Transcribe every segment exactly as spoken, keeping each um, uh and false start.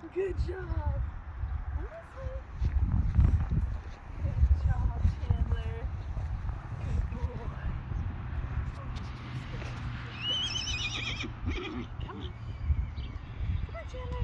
Good job. And this way. Good job, Chandler. Good boy. Come on. Come on, Chandler.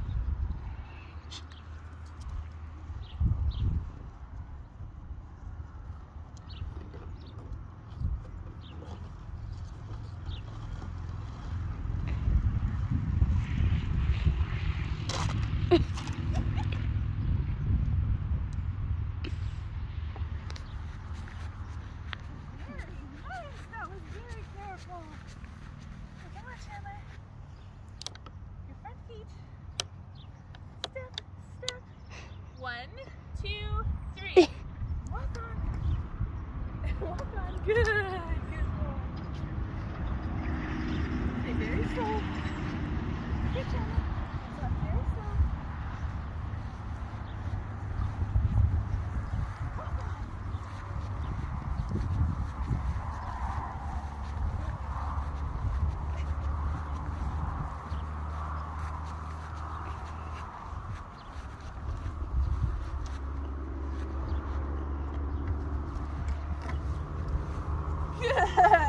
Come on, Chandler. Your front feet. Step, step. One, two, three. Walk on. Walk on. Good. Good boy. Stay very slow. Good, Chandler. Stop very slow. Walk on. Good.